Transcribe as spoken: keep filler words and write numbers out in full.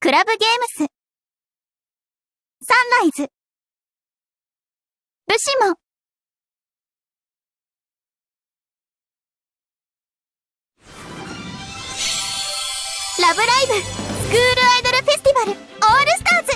クラブゲームス、サンライズ、ルシモン、ラブライブ、スクールアイドルフェスティバル、オールスターズ。